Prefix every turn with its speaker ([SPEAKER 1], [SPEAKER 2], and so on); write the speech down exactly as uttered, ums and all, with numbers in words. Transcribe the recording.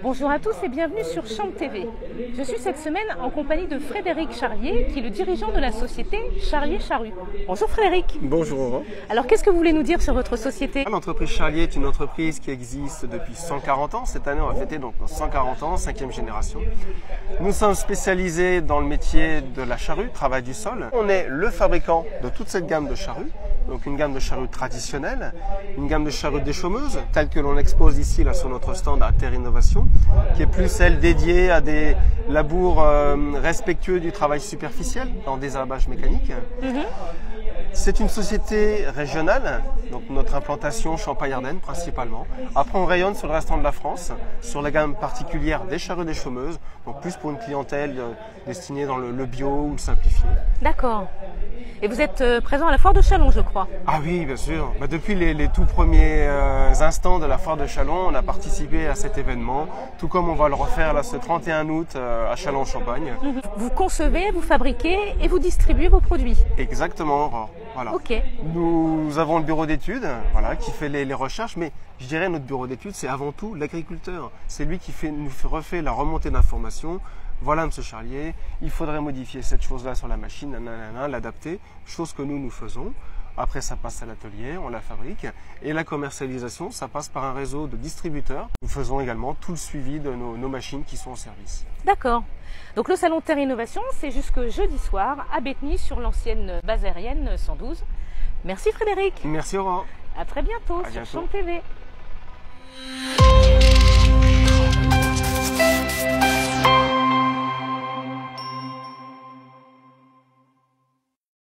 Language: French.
[SPEAKER 1] Bonjour à tous et bienvenue sur Champ T V. Je suis cette semaine en compagnie de Frédéric Charlier, qui est le dirigeant de la société Charlier Charrue. Bonjour Frédéric.
[SPEAKER 2] Bonjour.
[SPEAKER 1] Alors qu'est-ce que vous voulez nous dire sur votre société?
[SPEAKER 2] L'entreprise Charlier est une entreprise qui existe depuis cent quarante ans. Cette année on va fêter donc cent quarante ans, cinquième génération. Nous sommes spécialisés dans le métier de la charrue, travail du sol. On est le fabricant de toute cette gamme de charrues. Donc une gamme de charrues traditionnelles, une gamme de charrues déchaumeuses, telle que l'on expose ici là, sur notre stand à Terre Innovation, qui est plus celle dédiée à des labours euh, respectueux du travail superficiel, en désherbage mécanique. Mm-hmm. C'est une société régionale, donc notre implantation Champagne-Ardenne principalement. Après on rayonne sur le restant de la France, sur la gamme particulière des charrues déchaumeuses, donc plus pour une clientèle euh, destinée dans le, le bio ou le simplifié.
[SPEAKER 1] D'accord. Et vous êtes euh, présent à la foire de Châlons, je crois.
[SPEAKER 2] Ah oui, bien sûr. Bah, depuis les, les tout premiers euh, instants de la foire de Châlons, on a participé à cet événement, tout comme on va le refaire là ce trente et un août euh, à Châlons-en-Champagne.
[SPEAKER 1] Vous concevez, vous fabriquez et vous distribuez vos produits.
[SPEAKER 2] Exactement, Aurore. Voilà.
[SPEAKER 1] Ok.
[SPEAKER 2] Nous avons le bureau d'études, voilà, qui fait les, les recherches, mais je dirais notre bureau d'études, c'est avant tout l'agriculteur. C'est lui qui fait, nous refait la remontée d'informations. Voilà, monsieur Charlier, il faudrait modifier cette chose-là sur la machine, l'adapter, chose que nous, nous faisons. Après, ça passe à l'atelier, on la fabrique. Et la commercialisation, ça passe par un réseau de distributeurs. Nous faisons également tout le suivi de nos, nos machines qui sont en service.
[SPEAKER 1] D'accord. Donc le salon Terre Innovation, c'est jusque jeudi soir à Bétheny sur l'ancienne base aérienne cent douze. Merci Frédéric.
[SPEAKER 2] Merci Aurore.
[SPEAKER 1] À très bientôt
[SPEAKER 2] à
[SPEAKER 1] sur
[SPEAKER 2] bientôt.
[SPEAKER 1] Champ T V.